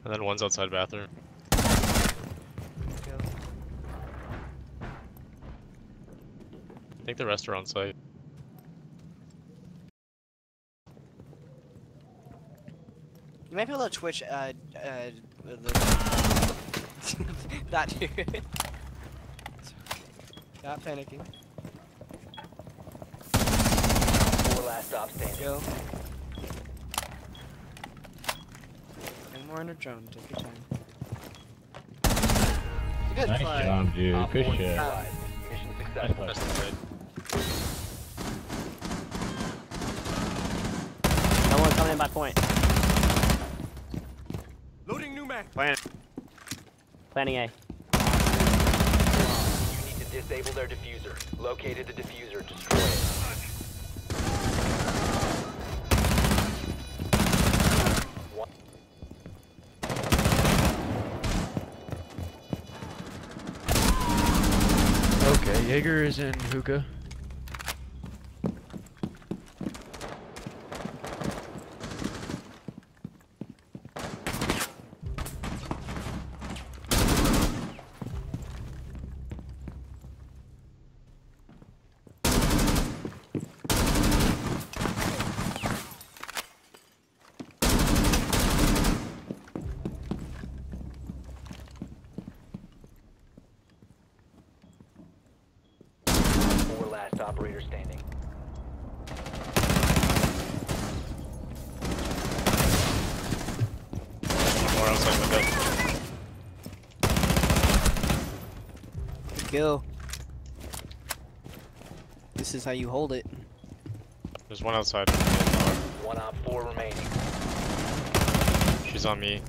And then one's outside bathroom. I think the rest are on site. You might be able to Twitch, that dude. Not panicking. 4 last stop standing. Go. And more in a drone, take your time. Good Nice play. job, dude. Good shit. Mission successful. Rest inside. Someone coming in by point. Loading new mag. Planning A. You need to disable their diffuser. Located the diffuser. Destroy it. Okay, Jaeger is in hookah. Last operator standing. More outside window. Good kill. This is how you hold it. There's one outside. 1 op 4 remaining. She's on me.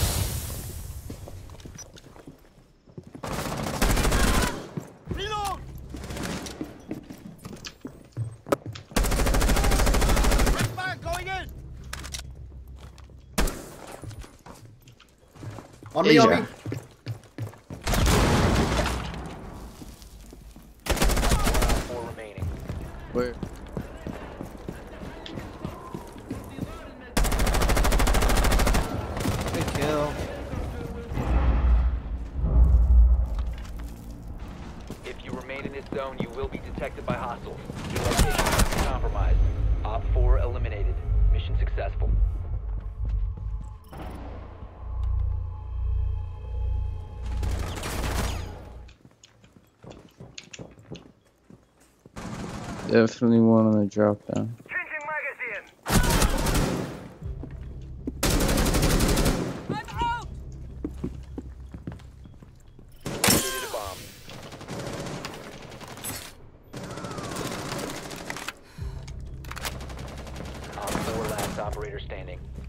Reload! Back, going in! On me, on me. 4 remaining. Where? Good kill. If you remain in this zone, you will be detected by hostiles. Your location is compromised. Op 4 eliminated. Mission successful. Definitely one on the drop down. Changing magazine! Located a bomb. Op 4 last operator standing.